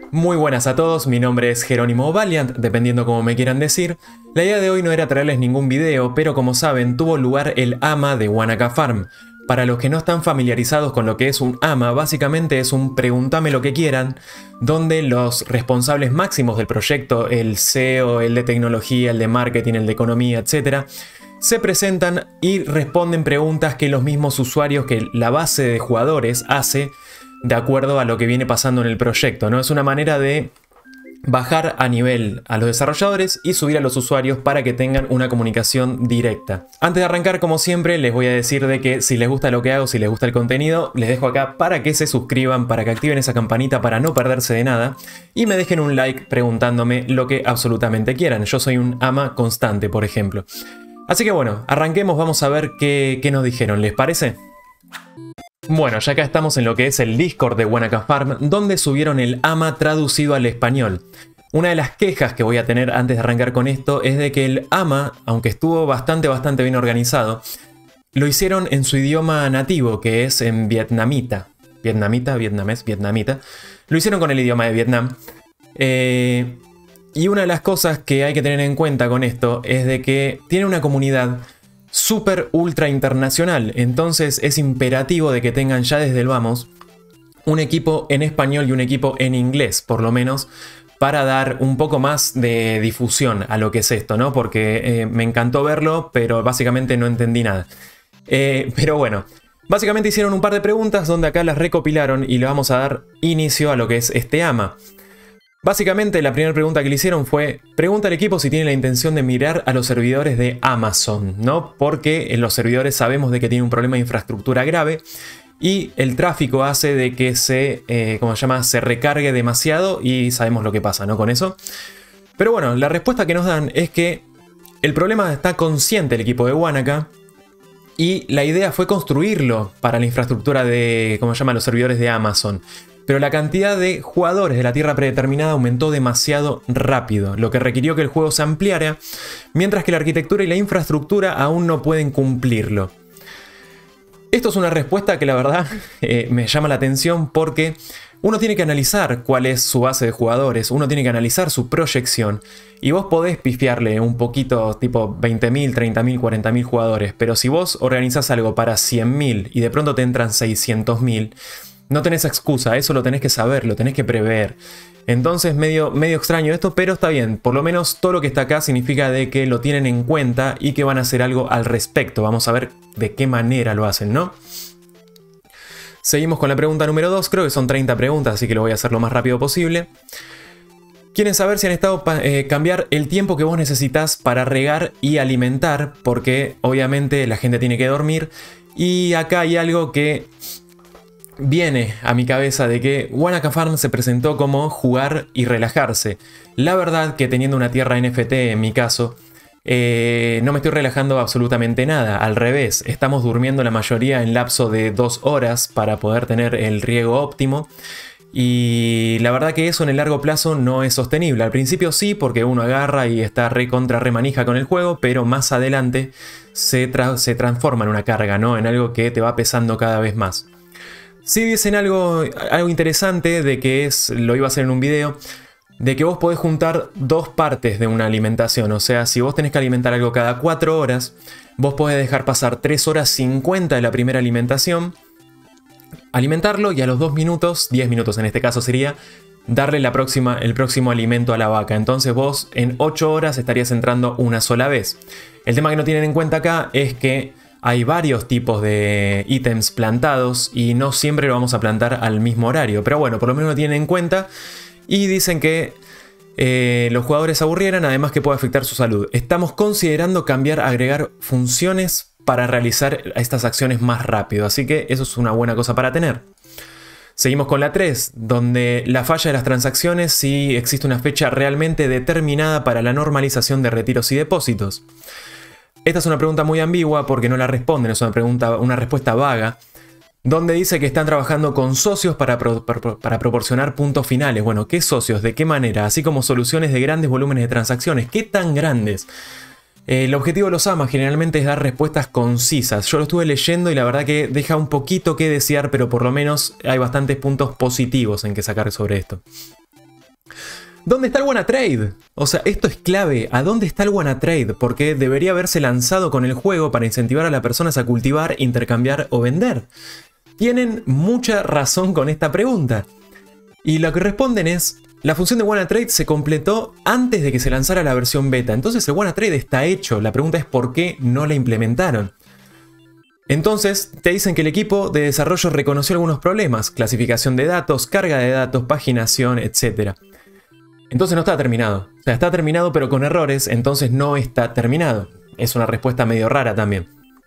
Muy buenas a todos, mi nombre es Jerónimo Valiant, dependiendo como me quieran decir. La idea de hoy no era traerles ningún video, pero como saben, tuvo lugar el AMA de Wanaka Farm. Para los que no están familiarizados con lo que es un AMA, básicamente es un pregúntame lo que quieran, donde los responsables máximos del proyecto, el CEO, el de tecnología, el de marketing, el de economía, etc., se presentan y responden preguntas que los mismos usuarios, que la base de jugadores hace de acuerdo a lo que viene pasando en el proyecto, ¿no? Es una manera de bajar a nivel a los desarrolladores y subir a los usuarios para que tengan una comunicación directa. Antes de arrancar, como siempre, les voy a decir de que si les gusta lo que hago, si les gusta el contenido, les dejo acá para que se suscriban, para que activen esa campanita para no perderse de nada y me dejen un like preguntándome lo que absolutamente quieran. Yo soy un ama constante, por ejemplo. Así que bueno, arranquemos, vamos a ver qué nos dijeron, ¿les parece? Bueno, ya acá estamos en lo que es el Discord de Wanaka Farm, donde subieron el AMA traducido al español. Una de las quejas que voy a tener antes de arrancar con esto es de que el AMA, aunque estuvo bastante bien organizado, lo hicieron en su idioma nativo, que es en vietnamita. Vietnamita. Lo hicieron con el idioma de Vietnam. Y una de las cosas que hay que tener en cuenta con esto es de que tiene una comunidad súper ultra internacional, entonces es imperativo de que tengan ya desde el vamos un equipo en español y un equipo en inglés, por lo menos, para dar un poco más de difusión a lo que es esto, ¿no? Porque me encantó verlo, pero básicamente no entendí nada. Pero bueno, básicamente hicieron un par de preguntas donde acá las recopilaron y le vamos a dar inicio a lo que es este AMA. Básicamente la primera pregunta que le hicieron fue: pregunta al equipo si tiene la intención de migrar a los servidores de Amazon, ¿no? Porque en los servidores sabemos de que tiene un problema de infraestructura grave y el tráfico hace de que se recargue demasiado y sabemos lo que pasa, ¿no? Con eso. Pero bueno, la respuesta que nos dan es que el problema está consciente el equipo de Wanaka y la idea fue construirlo para la infraestructura de, los servidores de Amazon. Pero la cantidad de jugadores de la tierra predeterminada aumentó demasiado rápido, lo que requirió que el juego se ampliara, mientras que la arquitectura y la infraestructura aún no pueden cumplirlo. Esto es una respuesta que la verdad me llama la atención porque uno tiene que analizar cuál es su base de jugadores, uno tiene que analizar su proyección y vos podés pifiarle un poquito tipo 20.000, 30.000, 40.000 jugadores, pero si vos organizás algo para 100.000 y de pronto te entran 600.000, no tenés excusa, eso lo tenés que saber, lo tenés que prever. Entonces medio extraño esto, pero está bien. Por lo menos todo lo que está acá significa de que lo tienen en cuenta y que van a hacer algo al respecto. Vamos a ver de qué manera lo hacen, ¿no? Seguimos con la pregunta número 2. Creo que son 30 preguntas, así que lo voy a hacer lo más rápido posible. Quieren saber si han estado cambiar el tiempo que vos necesitas para regar y alimentar, porque obviamente la gente tiene que dormir. Y acá hay algo que viene a mi cabeza de que Wanaka Farm se presentó como jugar y relajarse. La verdad que teniendo una tierra NFT en mi caso, no me estoy relajando absolutamente nada. Al revés, estamos durmiendo la mayoría en lapso de 2 horas para poder tener el riego óptimo. Y la verdad que eso en el largo plazo no es sostenible. Al principio sí, porque uno agarra y está re manija con el juego, pero más adelante se transforma en una carga, ¿no? En algo que te va pesando cada vez más. Sí dicen algo interesante de que lo iba a hacer en un video, de que vos podés juntar 2 partes de una alimentación. O sea, si vos tenés que alimentar algo cada 4 horas, vos podés dejar pasar 3 horas 50 de la primera alimentación, alimentarlo y a los 2 minutos, 10 minutos en este caso sería, darle el próximo alimento a la vaca. Entonces vos en 8 horas estarías entrando una sola vez. El tema que no tienen en cuenta acá es que hay varios tipos de ítems plantados y no siempre lo vamos a plantar al mismo horario. Pero bueno, por lo menos lo tienen en cuenta y dicen que los jugadores se aburrieran, además que puede afectar su salud. Estamos considerando agregar funciones para realizar estas acciones más rápido, así que eso es una buena cosa para tener. Seguimos con la 3, donde la falla de las transacciones si existe una fecha realmente determinada para la normalización de retiros y depósitos. Esta es una pregunta muy ambigua porque no la responden, es una respuesta vaga, donde dice que están trabajando con socios para proporcionar puntos finales. Bueno, ¿qué socios? ¿De qué manera? Así como soluciones de grandes volúmenes de transacciones. ¿Qué tan grandes? El objetivo de los AMA generalmente es dar respuestas concisas. Yo lo estuve leyendo y la verdad que deja un poquito que desear, pero por lo menos hay bastantes puntos positivos en que sacar sobre esto. ¿Dónde está el WannaTrade? O sea, esto es clave. ¿A dónde está el WannaTrade? Porque debería haberse lanzado con el juego para incentivar a las personas a cultivar, intercambiar o vender. Tienen mucha razón con esta pregunta. Y lo que responden es, la función de WannaTrade se completó antes de que se lanzara la versión beta. Entonces el WannaTrade está hecho. La pregunta es por qué no la implementaron. Entonces te dicen que el equipo de desarrollo reconoció algunos problemas. Clasificación de datos, carga de datos, paginación, etc. Entonces no está terminado. O sea, está terminado pero con errores, entonces no está terminado. Es una respuesta medio rara también.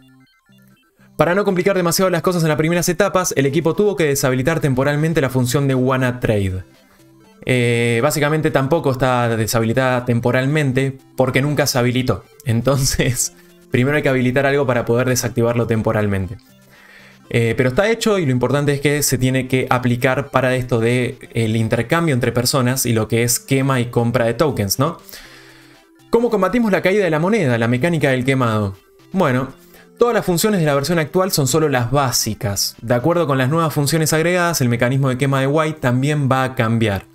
Para no complicar demasiado las cosas en las primeras etapas, el equipo tuvo que deshabilitar temporalmente la función de WannaTrade. Básicamente tampoco está deshabilitada temporalmente porque nunca se habilitó. Entonces, primero hay que habilitar algo para poder desactivarlo temporalmente. Pero está hecho y lo importante es que se tiene que aplicar para esto de el intercambio entre personas y lo que es quema y compra de tokens, ¿no? ¿Cómo combatimos la caída de la moneda, la mecánica del quemado? Bueno, todas las funciones de la versión actual son solo las básicas. De acuerdo con las nuevas funciones agregadas, el mecanismo de quema de Y también va a cambiar.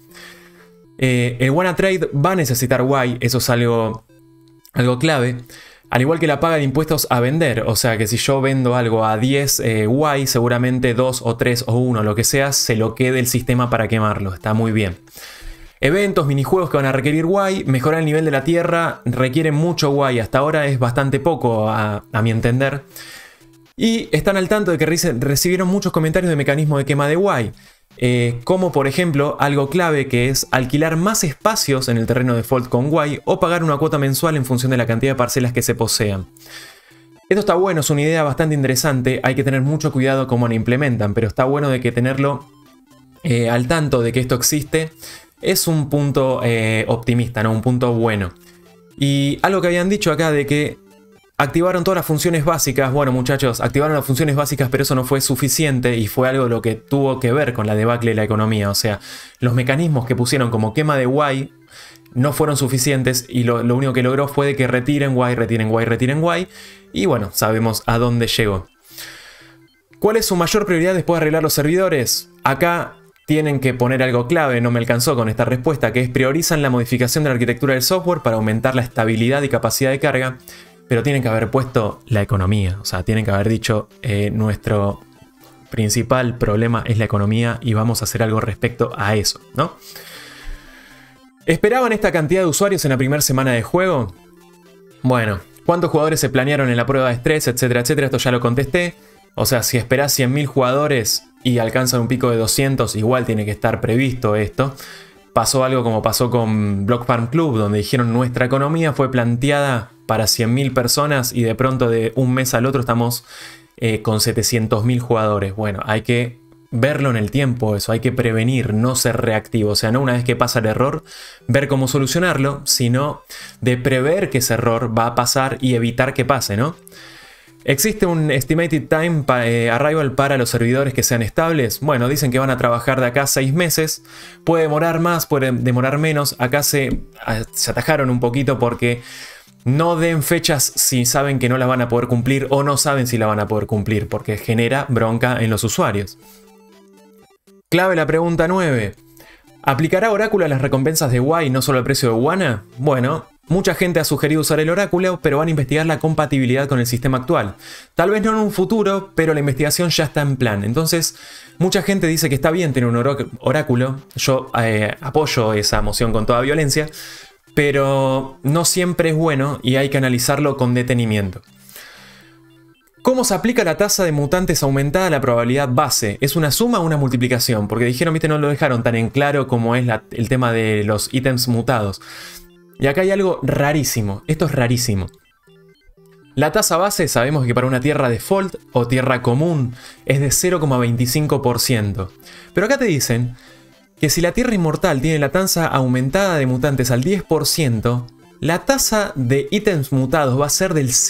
El WannaTrade va a necesitar Y, eso es algo clave. Al igual que la paga de impuestos a vender, o sea que si yo vendo algo a 10 Y, seguramente 2 o 3 o 1, lo que sea, se lo quede el sistema para quemarlo, está muy bien. Eventos, minijuegos que van a requerir Y, mejorar el nivel de la tierra, requieren mucho Y, hasta ahora es bastante poco a mi entender. Y están al tanto de que recibieron muchos comentarios de mecanismo de quema de Y. Como por ejemplo algo clave que es alquilar más espacios en el terreno default con Y o pagar una cuota mensual en función de la cantidad de parcelas que se posean. Esto está bueno, es una idea bastante interesante, hay que tener mucho cuidado cómo la implementan, pero está bueno de que tenerlo al tanto de que esto existe es un punto optimista, ¿no? Un punto bueno. Y algo que habían dicho acá de que activaron todas las funciones básicas. Bueno, muchachos, activaron las funciones básicas, pero eso no fue suficiente y fue algo lo que tuvo que ver con la debacle de la economía. O sea, los mecanismos que pusieron como quema de Y no fueron suficientes y lo único que logró fue de que retiren Y, retiren Y, retiren Y. Y bueno, sabemos a dónde llegó. ¿Cuál es su mayor prioridad después de arreglar los servidores? Acá tienen que poner algo clave, no me alcanzó con esta respuesta, que es priorizan la modificación de la arquitectura del software para aumentar la estabilidad y capacidad de carga. Pero tienen que haber puesto la economía, o sea, tienen que haber dicho nuestro principal problema es la economía y vamos a hacer algo respecto a eso, ¿no? ¿Esperaban esta cantidad de usuarios en la primera semana de juego? Bueno, ¿cuántos jugadores se planearon en la prueba de estrés, etcétera, etcétera? Esto ya lo contesté. O sea, si esperás 100.000 jugadores y alcanzan un pico de 200, igual tiene que estar previsto esto. Pasó algo como pasó con Block Farm Club, donde dijeron nuestra economía fue planteada para 100.000 personas y de pronto de un mes al otro estamos con 700.000 jugadores. Bueno, hay que verlo en el tiempo eso, hay que prevenir, no ser reactivo. O sea, no una vez que pasa el error, ver cómo solucionarlo, sino de prever que ese error va a pasar y evitar que pase, ¿no? ¿Existe un estimated time arrival para los servidores que sean estables? Bueno, dicen que van a trabajar de acá a 6 meses. Puede demorar más, puede demorar menos. Acá se atajaron un poquito porque no den fechas si saben que no las van a poder cumplir o no saben si la van a poder cumplir, porque genera bronca en los usuarios. Clave la pregunta 9. ¿Aplicará Oráculo a las recompensas de Y, no solo al precio de Wanna? Bueno, mucha gente ha sugerido usar el Oráculo, pero van a investigar la compatibilidad con el sistema actual. Tal vez no en un futuro, pero la investigación ya está en plan. Entonces, mucha gente dice que está bien tener un Oráculo. Yo apoyo esa moción con toda violencia, pero no siempre es bueno y hay que analizarlo con detenimiento. ¿Cómo se aplica la tasa de mutantes aumentada a la probabilidad base? ¿Es una suma o una multiplicación? Porque dijeron, viste, no lo dejaron tan en claro como es el tema de los ítems mutados. Y acá hay algo rarísimo. Esto es rarísimo. La tasa base sabemos que para una tierra default o tierra común es de 0,25%. Pero acá te dicen que si la tierra inmortal tiene la tasa aumentada de mutantes al 10%, la tasa de ítems mutados va a ser del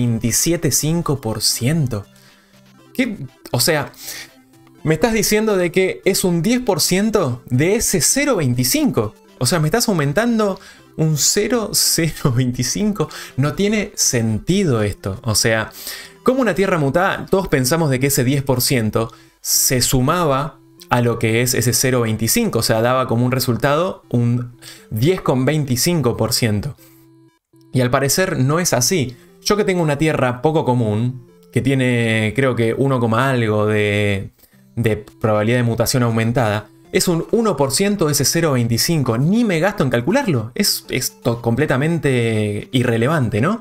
0,275%. ¿Qué? O sea, me estás diciendo de que es un 10% de ese 0,25%. O sea, me estás aumentando un 0,025. No tiene sentido esto. O sea, como una tierra mutada, todos pensamos de que ese 10% se sumaba a lo que es ese 0,25. O sea, daba como un resultado un 10,25%. Y al parecer no es así. Yo que tengo una tierra poco común, que tiene creo que 1, algo de probabilidad de mutación aumentada, es un 1% de ese 0,25. Ni me gasto en calcularlo. Es completamente irrelevante, ¿no?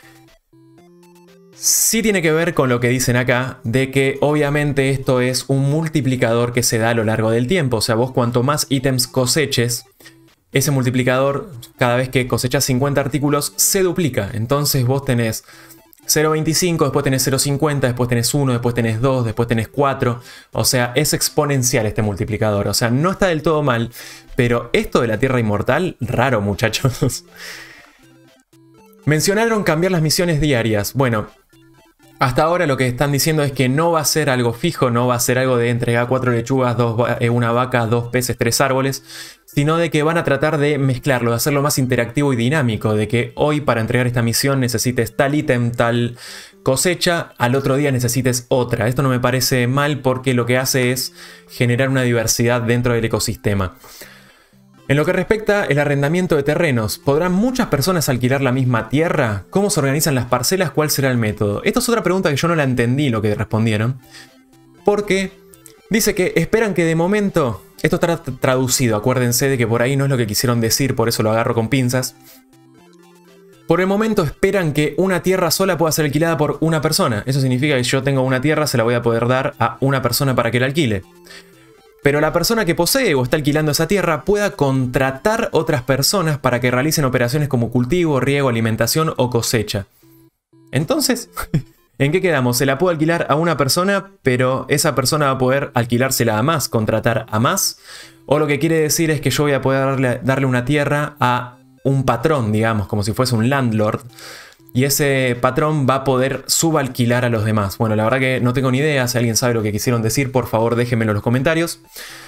Sí tiene que ver con lo que dicen acá, de que obviamente esto es un multiplicador que se da a lo largo del tiempo. O sea, vos cuanto más ítems coseches, ese multiplicador, cada vez que cosechas 50 artículos, se duplica. Entonces vos tenés 0,25, después tenés 0,50, después tenés 1, después tenés 2, después tenés 4. O sea, es exponencial este multiplicador. O sea, no está del todo mal, pero esto de la Tierra Inmortal, raro, muchachos. Mencionaron cambiar las misiones diarias. Bueno, hasta ahora lo que están diciendo es que no va a ser algo fijo, no va a ser algo de entregar 4 lechugas, 1 vaca, 2 peces, 3 árboles, sino de que van a tratar de mezclarlo, de hacerlo más interactivo y dinámico, de que hoy para entregar esta misión necesites tal ítem, tal cosecha, al otro día necesites otra. Esto no me parece mal porque lo que hace es generar una diversidad dentro del ecosistema. En lo que respecta al arrendamiento de terrenos, ¿podrán muchas personas alquilar la misma tierra? ¿Cómo se organizan las parcelas? ¿Cuál será el método? Esto es otra pregunta que yo no la entendí lo que respondieron. Porque dice que esperan que de momento... Esto estará traducido, acuérdense de que por ahí no es lo que quisieron decir, por eso lo agarro con pinzas. Por el momento esperan que una tierra sola pueda ser alquilada por una persona. Eso significa que yo tengo una tierra, se la voy a poder dar a una persona para que la alquile. Pero la persona que posee o está alquilando esa tierra pueda contratar otras personas para que realicen operaciones como cultivo, riego, alimentación o cosecha. Entonces, ¿en qué quedamos? Se la puedo alquilar a una persona, pero esa persona va a poder alquilársela a más, contratar a más. O lo que quiere decir es que yo voy a poder darle una tierra a un patrón, digamos, como si fuese un landlord. Y ese patrón va a poder subalquilar a los demás. Bueno, la verdad que no tengo ni idea. Si alguien sabe lo que quisieron decir, por favor déjenmelo en los comentarios.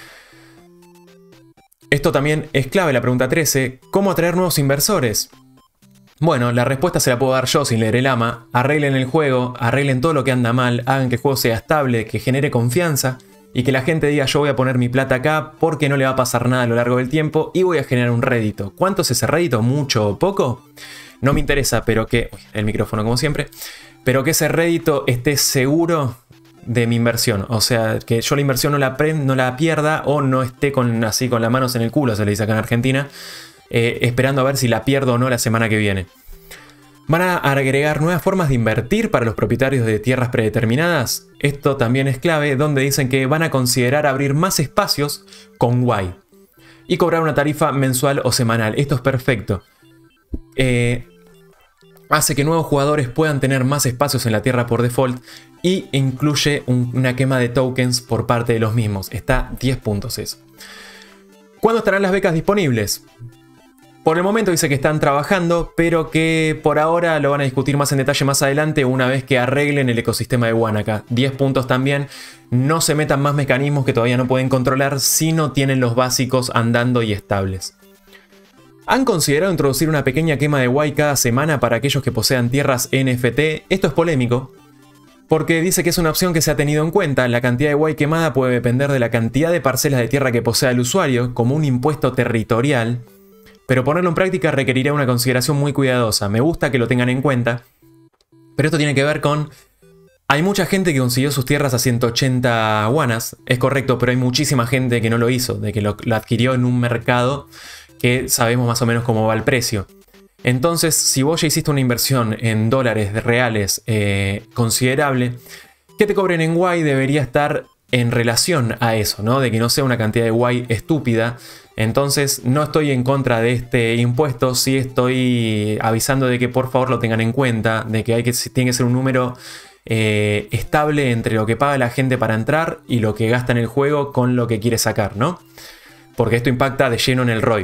Esto también es clave, la pregunta 13. ¿Cómo atraer nuevos inversores? Bueno, la respuesta se la puedo dar yo sin leer el ama. Arreglen el juego, arreglen todo lo que anda mal, hagan que el juego sea estable, que genere confianza y que la gente diga yo voy a poner mi plata acá porque no le va a pasar nada a lo largo del tiempo y voy a generar un rédito. ¿Cuánto es ese rédito? ¿Mucho o poco? No me interesa, pero que... Uy, el micrófono como siempre. Pero que ese rédito esté seguro de mi inversión. O sea, que yo la inversión no la pierda o no esté así con las manos en el culo, se le dice acá en Argentina, esperando a ver si la pierdo o no la semana que viene. Van a agregar nuevas formas de invertir para los propietarios de tierras predeterminadas. Esto también es clave, donde dicen que van a considerar abrir más espacios con Y y cobrar una tarifa mensual o semanal. Esto es perfecto. Hace que nuevos jugadores puedan tener más espacios en la tierra por default y incluye una quema de tokens por parte de los mismos. Está 10 puntos eso. ¿Cuándo estarán las becas disponibles? Por el momento dice que están trabajando, pero que por ahora lo van a discutir más en detalle más adelante una vez que arreglen el ecosistema de Wanaka. 10 puntos también. No se metan más mecanismos que todavía no pueden controlar si no tienen los básicos andando y estables. ¿Han considerado introducir una pequeña quema de Y cada semana para aquellos que posean tierras NFT? Esto es polémico, porque dice que es una opción que se ha tenido en cuenta. La cantidad de Y quemada puede depender de la cantidad de parcelas de tierra que posea el usuario, como un impuesto territorial, pero ponerlo en práctica requeriría una consideración muy cuidadosa. Me gusta que lo tengan en cuenta, pero esto tiene que ver con... Hay mucha gente que consiguió sus tierras a 180 guanas, es correcto, pero hay muchísima gente que no lo hizo, de que lo adquirió en un mercado que sabemos más o menos cómo va el precio. Entonces, si vos ya hiciste una inversión en dólares reales considerable, que te cobren en Y debería estar en relación a eso, ¿no? De que no sea una cantidad de Y estúpida. Entonces, no estoy en contra de este impuesto, sí estoy avisando de que por favor lo tengan en cuenta, de que tiene que ser un número estable entre lo que paga la gente para entrar y lo que gasta en el juego con lo que quiere sacar, ¿no? Porque esto impacta de lleno en el ROI.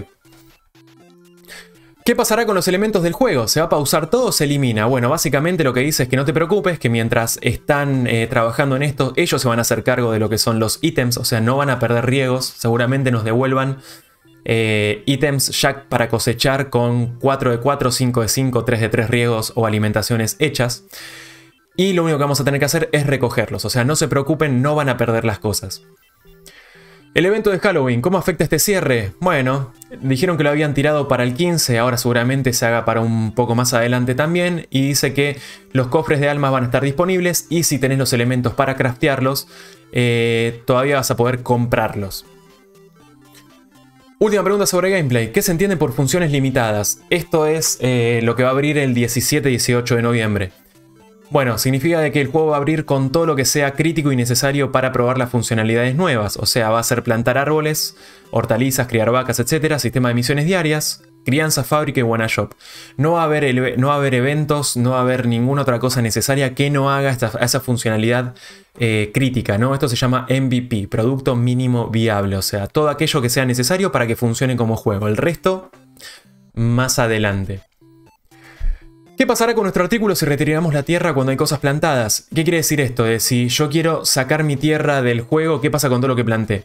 ¿Qué pasará con los elementos del juego? ¿Se va a pausar todo o se elimina? Bueno, básicamente lo que dice es que no te preocupes, que mientras están trabajando en esto, ellos se van a hacer cargo de lo que son los ítems, o sea, no van a perder riegos, seguramente nos devuelvan ítems ya para cosechar con 4 de 4, 5 de 5, 3 de 3 riegos o alimentaciones hechas. Y lo único que vamos a tener que hacer es recogerlos, o sea, no se preocupen, no van a perder las cosas. El evento de Halloween, ¿cómo afecta este cierre? Bueno, dijeron que lo habían tirado para el 15, ahora seguramente se haga para un poco más adelante también. Y dice que los cofres de almas van a estar disponibles y si tenés los elementos para craftearlos, todavía vas a poder comprarlos. Última pregunta sobre gameplay. ¿Qué se entiende por funciones limitadas? Esto es lo que va a abrir el 17-18 de noviembre. Bueno, significa de que el juego va a abrir con todo lo que sea crítico y necesario para probar las funcionalidades nuevas. O sea, va a ser plantar árboles, hortalizas, criar vacas, etc. Sistema de misiones diarias, crianza, fábrica y buena shop. No va a haber eventos, no va a haber ninguna otra cosa necesaria que no haga esa funcionalidad crítica, ¿no? Esto se llama MVP, Producto Mínimo Viable. O sea, todo aquello que sea necesario para que funcione como juego. El resto, más adelante. ¿Qué pasará con nuestro artículo si retiramos la tierra cuando hay cosas plantadas? ¿Qué quiere decir esto? Si yo quiero sacar mi tierra del juego, ¿qué pasa con todo lo que planté?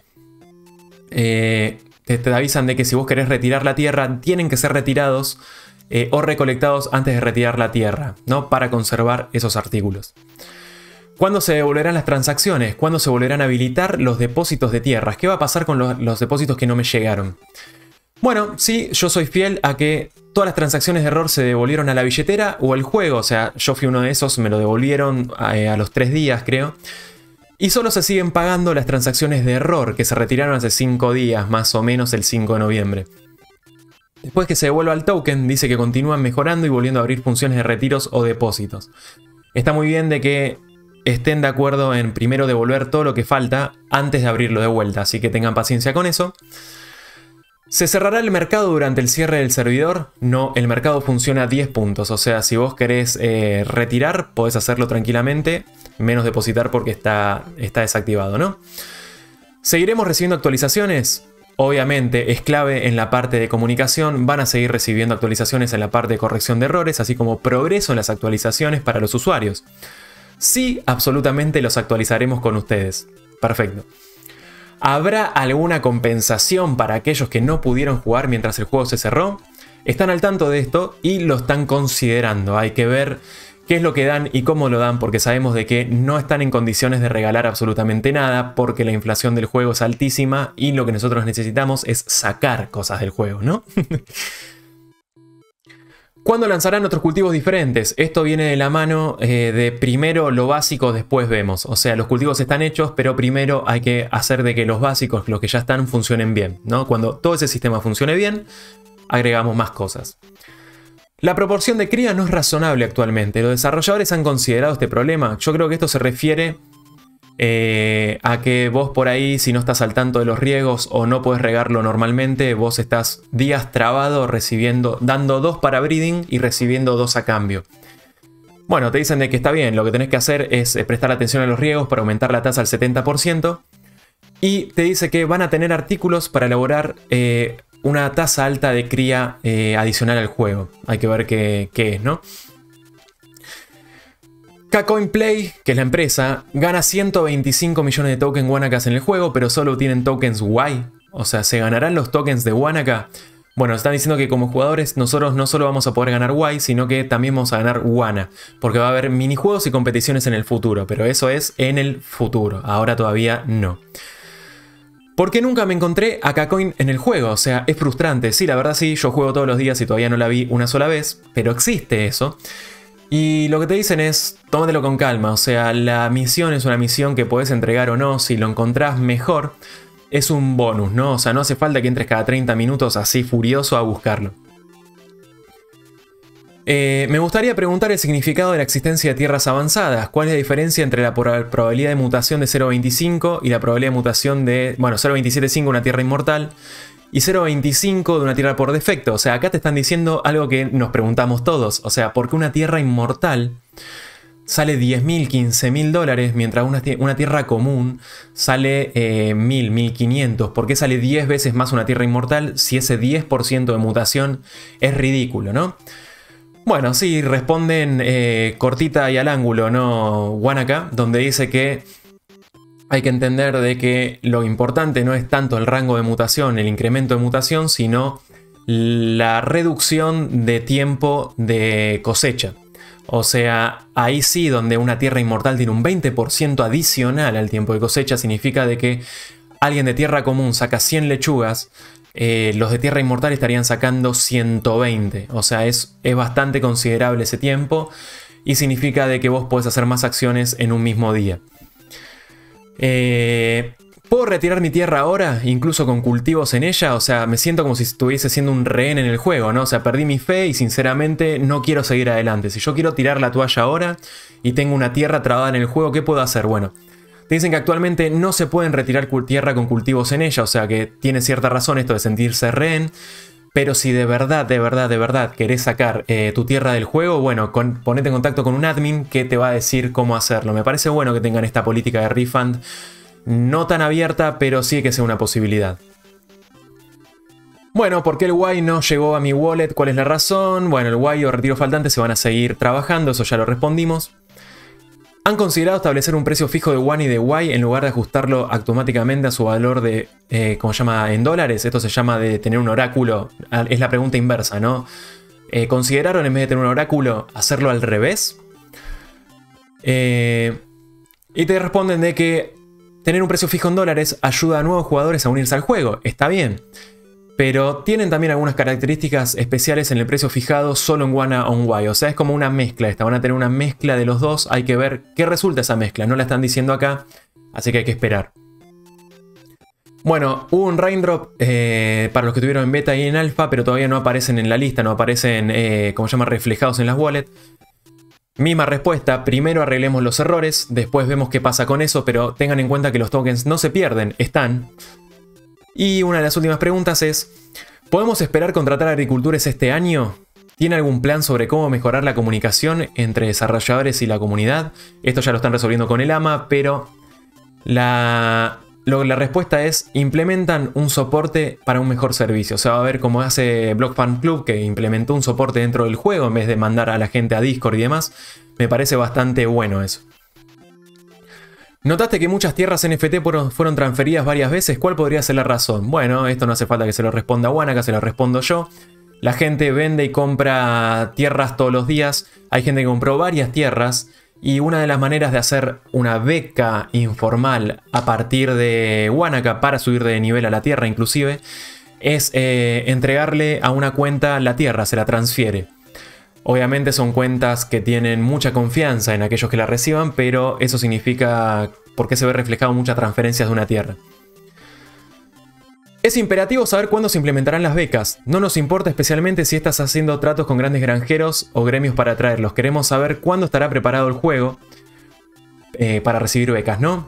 Te avisan de que si vos querés retirar la tierra, tienen que ser retirados o recolectados antes de retirar la tierra, ¿no? Para conservar esos artículos. ¿Cuándo se devolverán las transacciones? ¿Cuándo se volverán a habilitar los depósitos de tierras? ¿Qué va a pasar con los depósitos que no me llegaron? Bueno, sí, yo soy fiel a que todas las transacciones de error se devolvieron a la billetera o al juego. O sea, yo fui uno de esos, me lo devolvieron a los 3 días, creo. Y solo se siguen pagando las transacciones de error que se retiraron hace 5 días, más o menos el 5 de noviembre. Después que se devuelva el token, dice que continúan mejorando y volviendo a abrir funciones de retiros o depósitos. Está muy bien de que estén de acuerdo en primero devolver todo lo que falta antes de abrirlo de vuelta, así que tengan paciencia con eso. ¿Se cerrará el mercado durante el cierre del servidor? No, el mercado funciona a 10 puntos. O sea, si vos querés retirar, podés hacerlo tranquilamente. Menos depositar porque está desactivado, ¿no? ¿Seguiremos recibiendo actualizaciones? Obviamente es clave en la parte de comunicación. Van a seguir recibiendo actualizaciones en la parte de corrección de errores, así como progreso en las actualizaciones para los usuarios. Sí, absolutamente los actualizaremos con ustedes. Perfecto. ¿Habrá alguna compensación para aquellos que no pudieron jugar mientras el juego se cerró? Están al tanto de esto y lo están considerando. Hay que ver qué es lo que dan y cómo lo dan, porque sabemos de que no están en condiciones de regalar absolutamente nada, porque la inflación del juego es altísima y lo que nosotros necesitamos es sacar cosas del juego, ¿no? ¿Cuándo lanzarán otros cultivos diferentes? Esto viene de la mano de primero lo básico, después vemos. O sea, los cultivos están hechos, pero primero hay que hacer de que los básicos, los que ya están, funcionen bien, ¿no? Cuando todo ese sistema funcione bien, agregamos más cosas. La proporción de cría no es razonable actualmente. Los desarrolladores han considerado este problema. Yo creo que esto se refiere a que vos por ahí, si no estás al tanto de los riegos o no podés regarlo normalmente, vos estás días trabado dando 2 para breeding y recibiendo 2 a cambio. Bueno, te dicen de que está bien, lo que tenés que hacer es prestar atención a los riegos para aumentar la tasa al 70%. Y te dice que van a tener artículos para elaborar una tasa alta de cría adicional al juego. Hay que ver qué es, ¿no? KCoin Play, que es la empresa, gana 125 millones de tokens Wanakas en el juego, pero solo tienen tokens Y. O sea, ¿se ganarán los tokens de Wanaka? Bueno, están diciendo que como jugadores nosotros no solo vamos a poder ganar Y, sino que también vamos a ganar Wana. Porque va a haber minijuegos y competiciones en el futuro, pero eso es en el futuro. Ahora todavía no. ¿Por qué nunca me encontré a KCoin en el juego? O sea, es frustrante. Sí, la verdad sí, yo juego todos los días y todavía no la vi una sola vez, pero existe eso. Y lo que te dicen es, tómatelo con calma, o sea, la misión es una misión que podés entregar o no, si lo encontrás mejor, es un bonus, ¿no? O sea, no hace falta que entres cada 30 minutos así furioso a buscarlo. Me gustaría preguntar el significado de la existencia de tierras avanzadas. ¿Cuál es la diferencia entre la probabilidad de mutación de 0.25 y la probabilidad de mutación de, bueno, 0.275 una tierra inmortal? Y 0.25 de una tierra por defecto. O sea, acá te están diciendo algo que nos preguntamos todos. O sea, ¿por qué una tierra inmortal sale 10.000, 15.000 dólares, mientras una tierra común sale 1.000, 1.500? ¿Por qué sale 10 veces más una tierra inmortal si ese 10% de mutación es ridículo, no? Bueno, sí, responden cortita y al ángulo, ¿no? Wanaka, donde dice que hay que entender de que lo importante no es tanto el rango de mutación, el incremento de mutación, sino la reducción de tiempo de cosecha. O sea, ahí sí donde una tierra inmortal tiene un 20% adicional al tiempo de cosecha, significa de que alguien de tierra común saca 100 lechugas, los de tierra inmortal estarían sacando 120. O sea, es bastante considerable ese tiempo y significa de que vos podés hacer más acciones en un mismo día. ¿Puedo retirar mi tierra ahora, incluso con cultivos en ella? O sea, me siento como si estuviese siendo un rehén en el juego, ¿no? O sea, perdí mi fe y sinceramente no quiero seguir adelante. Si yo quiero tirar la toalla ahora y tengo una tierra trabada en el juego, ¿qué puedo hacer? Bueno, te dicen que actualmente no se pueden retirar tierra con cultivos en ella, o sea que tiene cierta razón esto de sentirse rehén. Pero si de verdad querés sacar tu tierra del juego, bueno, ponete en contacto con un admin que te va a decir cómo hacerlo. Me parece bueno que tengan esta política de refund. No tan abierta, pero sí que sea una posibilidad. Bueno, ¿por qué el Y no llegó a mi wallet? ¿Cuál es la razón? Bueno, el Y o retiro faltante se van a seguir trabajando, eso ya lo respondimos. ¿Han considerado establecer un precio fijo de One y de Y en lugar de ajustarlo automáticamente a su valor de, ¿cómo se llama? En dólares? Esto se llama de tener un oráculo. Es la pregunta inversa, ¿no? ¿Consideraron en vez de tener un oráculo hacerlo al revés? Y te responden de que tener un precio fijo en dólares ayuda a nuevos jugadores a unirse al juego. Está bien. Pero tienen también algunas características especiales en el precio fijado solo en Wana on Y. O sea, es como una mezcla esta. Van a tener una mezcla de los dos. Hay que ver qué resulta esa mezcla. No la están diciendo acá. Así que hay que esperar. Bueno, hubo un raindrop para los que tuvieron en beta y en alfa, pero todavía no aparecen en la lista. No aparecen, como se llama, reflejados en las wallets. Misma respuesta, primero arreglemos los errores, después vemos qué pasa con eso, pero tengan en cuenta que los tokens no se pierden, están. Y una de las últimas preguntas es, ¿podemos esperar contratar agricultores este año? ¿Tiene algún plan sobre cómo mejorar la comunicación entre desarrolladores y la comunidad? Esto ya lo están resolviendo con el AMA, pero la respuesta es, implementan un soporte para un mejor servicio. O sea, va a ver cómo hace Block Fan Club, que implementó un soporte dentro del juego en vez de mandar a la gente a Discord y demás. Me parece bastante bueno eso. ¿Notaste que muchas tierras NFT fueron transferidas varias veces? ¿Cuál podría ser la razón? Bueno, esto no hace falta que se lo responda Wana, acá se lo respondo yo. La gente vende y compra tierras todos los días. Hay gente que compró varias tierras. Y una de las maneras de hacer una beca informal a partir de Wanaka para subir de nivel a la tierra inclusive, es entregarle a una cuenta la tierra, se la transfiere. Obviamente son cuentas que tienen mucha confianza en aquellos que la reciban, pero eso significa porque se ve reflejado muchas transferencias de una tierra. Es imperativo saber cuándo se implementarán las becas. No nos importa especialmente si estás haciendo tratos con grandes granjeros o gremios para atraerlos. Queremos saber cuándo estará preparado el juego para recibir becas, ¿no?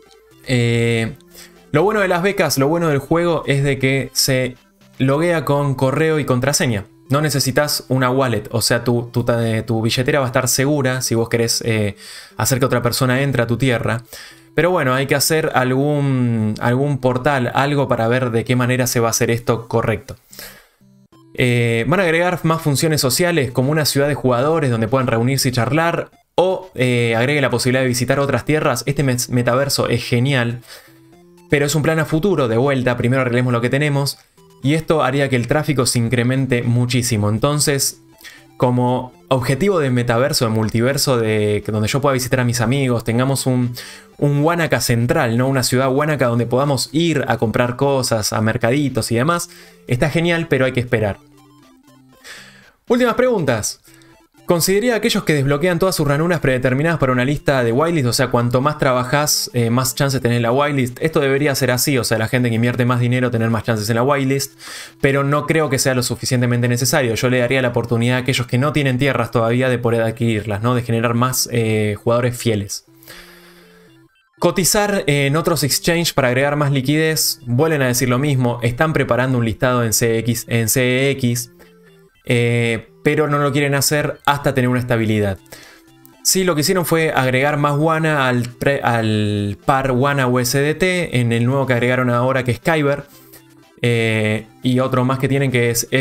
Lo bueno de las becas, lo bueno del juego es de que se loguea con correo y contraseña. No necesitas una wallet, o sea, tu billetera va a estar segura si vos querés hacer que otra persona entre a tu tierra. Pero bueno, hay que hacer algún portal, algo para ver de qué manera se va a hacer esto correcto. Van a agregar más funciones sociales como una ciudad de jugadores donde puedan reunirse y charlar. O agregue la posibilidad de visitar otras tierras. Este metaverso es genial. Pero es un plan a futuro, de vuelta. Primero arreglemos lo que tenemos. Y esto haría que el tráfico se incremente muchísimo. Entonces, como objetivo de metaverso, de multiverso, donde yo pueda visitar a mis amigos, tengamos un Wanaka central, ¿no? Una ciudad Wanaka donde podamos ir a comprar cosas, a mercaditos y demás. Está genial, pero hay que esperar. Últimas preguntas. Consideraría a aquellos que desbloquean todas sus ranuras predeterminadas para una lista de whitelist, o sea, cuanto más trabajás, más chances tenés en la whitelist. Esto debería ser así, o sea, la gente que invierte más dinero tener más chances en la whitelist, pero no creo que sea lo suficientemente necesario. Yo le daría la oportunidad a aquellos que no tienen tierras todavía de poder adquirirlas, ¿no? De generar más jugadores fieles. Cotizar en otros exchange para agregar más liquidez, vuelven a decir lo mismo, están preparando un listado en CEX, pero no lo quieren hacer hasta tener una estabilidad. Sí, lo que hicieron fue agregar más Wana al par Wana USDT en el nuevo que agregaron ahora, que es Kyber. Y otro más que tienen, que es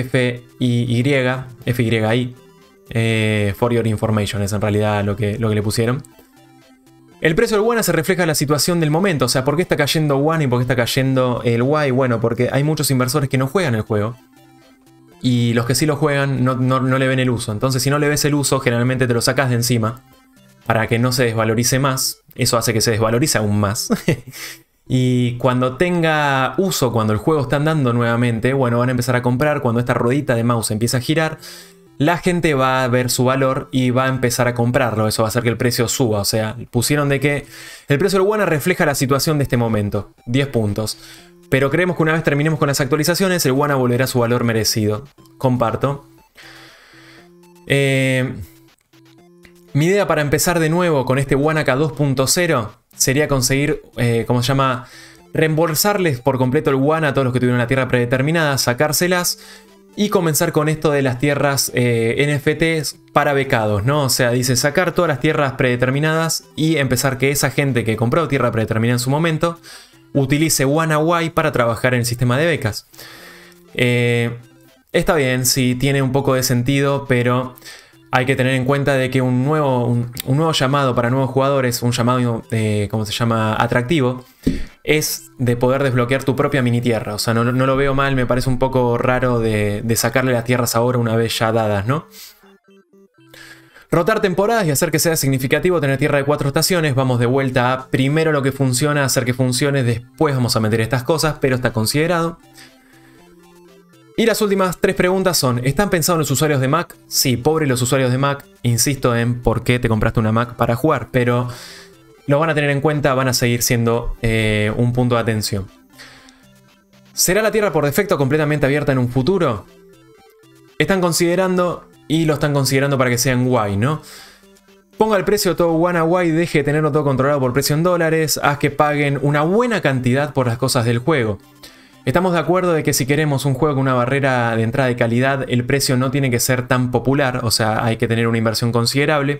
FYI. For your information, es en realidad lo que le pusieron. El precio del Wana se refleja en la situación del momento. O sea, ¿por qué está cayendo Wana y por qué está cayendo el Y? Bueno, porque hay muchos inversores que no juegan el juego. Y los que sí lo juegan no le ven el uso. Entonces, si no le ves el uso, generalmente te lo sacas de encima para que no se desvalorice más. Eso hace que se desvalorice aún más. Y cuando tenga uso, cuando el juego está andando nuevamente, bueno, van a empezar a comprar. Cuando esta ruedita de mouse empieza a girar, la gente va a ver su valor y va a empezar a comprarlo. Eso va a hacer que el precio suba. O sea, pusieron de que el precio del WANA refleja la situación de este momento. 10 puntos. Pero creemos que una vez terminemos con las actualizaciones, el WANA volverá a su valor merecido. Comparto. Mi idea para empezar de nuevo con este Wanaka 2.0 sería conseguir, ¿cómo se llama? Reembolsarles por completo el WANA a todos los que tuvieron la tierra predeterminada, sacárselas y comenzar con esto de las tierras NFTs para becados, ¿no? O sea, dice sacar todas las tierras predeterminadas y empezar que esa gente que compró tierra predeterminada en su momento utilice WanaY para trabajar en el sistema de becas. Está bien, sí, tiene un poco de sentido, pero hay que tener en cuenta de que un nuevo llamado para nuevos jugadores, un llamado, ¿cómo se llama?, atractivo, es de poder desbloquear tu propia mini tierra. O sea, no lo veo mal, me parece un poco raro de sacarle las tierras ahora una vez ya dadas, ¿no? Rotar temporadas y hacer que sea significativo tener tierra de 4 estaciones. Vamos de vuelta a primero lo que funciona, hacer que funcione, después vamos a meter estas cosas, pero está considerado. Y las últimas 3 preguntas son, ¿están pensados en los usuarios de Mac? Sí, pobre los usuarios de Mac. Insisto en por qué te compraste una Mac para jugar, pero lo van a tener en cuenta, van a seguir siendo un punto de atención. ¿Será la Tierra por defecto completamente abierta en un futuro? Están considerando, y lo están considerando para que sean guay, ¿no? Ponga el precio de todo WanaY, deje de tenerlo todo controlado por precio en dólares, haz que paguen una buena cantidad por las cosas del juego. Estamos de acuerdo de que si queremos un juego con una barrera de entrada de calidad, el precio no tiene que ser tan popular, o sea, hay que tener una inversión considerable.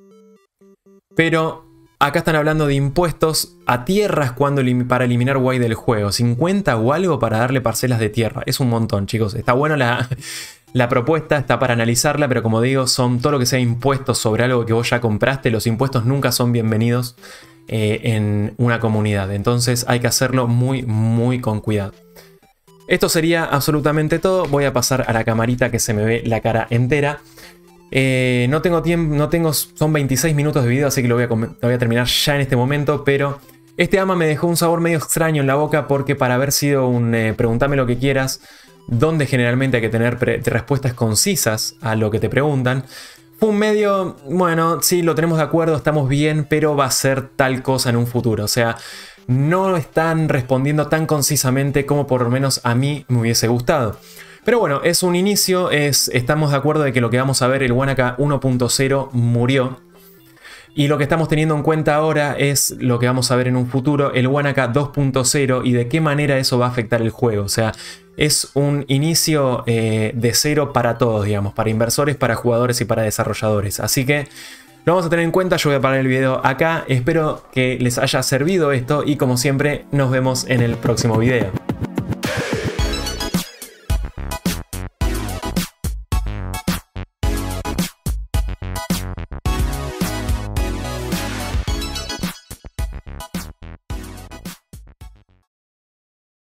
Pero acá están hablando de impuestos a tierras para eliminar Y del juego. 50 o algo para darle parcelas de tierra. Es un montón, chicos. Está buena la propuesta, está para analizarla, pero como digo, son todo lo que sea impuestos sobre algo que vos ya compraste. Los impuestos nunca son bienvenidos en una comunidad. Entonces hay que hacerlo muy, muy con cuidado. Esto sería absolutamente todo. Voy a pasar a la camarita que se me ve la cara entera. No tengo tiempo, son 26 minutos de video, así que lo voy a terminar ya en este momento. Pero este AMA me dejó un sabor medio extraño en la boca porque para haber sido un pregúntame lo que quieras, donde generalmente hay que tener respuestas concisas a lo que te preguntan, fue un medio, bueno, sí, lo tenemos de acuerdo, estamos bien, pero va a ser tal cosa en un futuro. O sea, no están respondiendo tan concisamente como por lo menos a mí me hubiese gustado. Pero bueno, es un inicio, estamos de acuerdo de que lo que vamos a ver, el Wanaka 1.0 murió. Y lo que estamos teniendo en cuenta ahora es lo que vamos a ver en un futuro, el Wanaka 2.0 y de qué manera eso va a afectar el juego. O sea, es un inicio de cero para todos, digamos, para inversores, para jugadores y para desarrolladores. Así que lo vamos a tener en cuenta, yo voy a parar el video acá, espero que les haya servido esto y como siempre nos vemos en el próximo video.